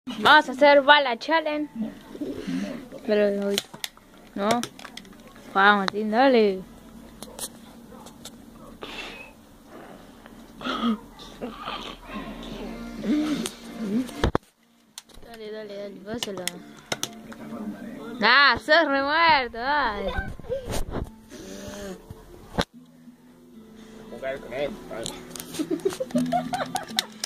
Vamos a hacer bala challenge. Pero hoy no. Vamos, Martín, dale. Dale, pásalo. Nah, sos re muerto, dale. Jugar con él,